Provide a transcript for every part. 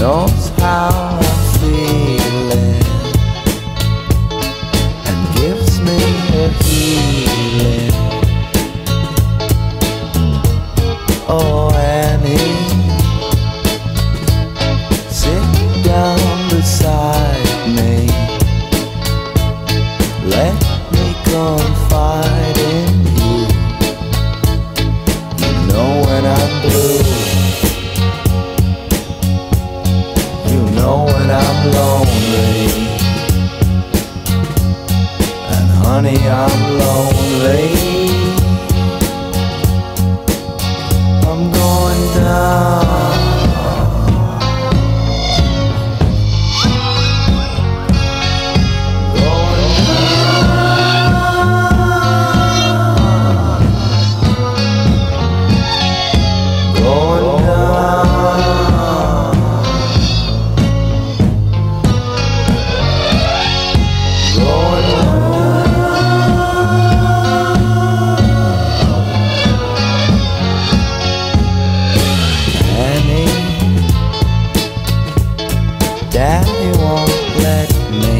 knows how I'm feeling and gives me a healing. Oh Annie, sit down beside me, let me confide in you. You know when I'm blue, you know when I'm lonely, and honey, I'm lonely. I'm going down. Daddy won't let me,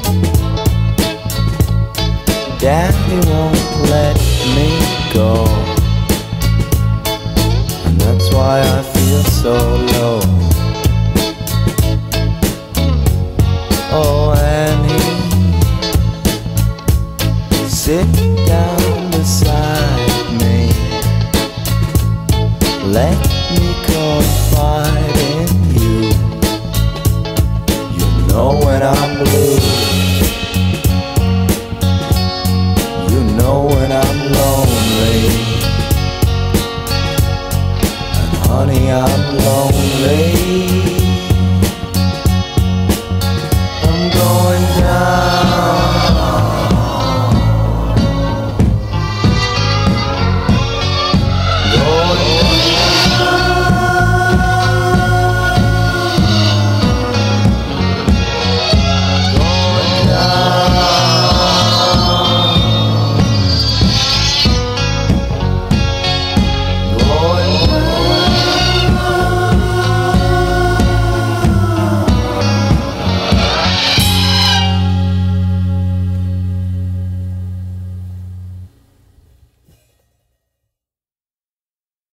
Daddy won't let me go, and that's why I feel so low.